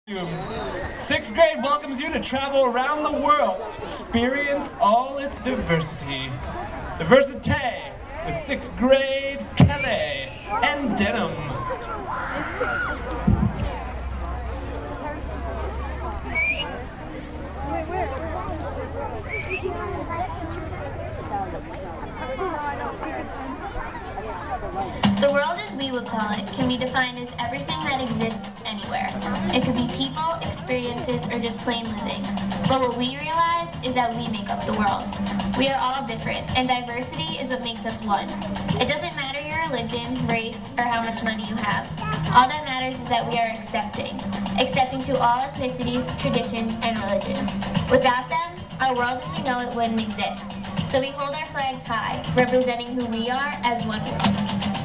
Sixth grade welcomes you to travel around the world, experience all its diversity. Diversité with sixth grade Kelly and Denham. The world, as we would call it, can be defined as everything that exists anywhere. It could be people, experiences, or just plain living. But what we realize is that we make up the world. We are all different, and diversity is what makes us one. It doesn't matter your religion, race, or how much money you have. All that matters is that we are accepting to all ethnicities, traditions, and religions. Without them, our world as we know it wouldn't exist. So we hold our flags high, representing who we are as one world.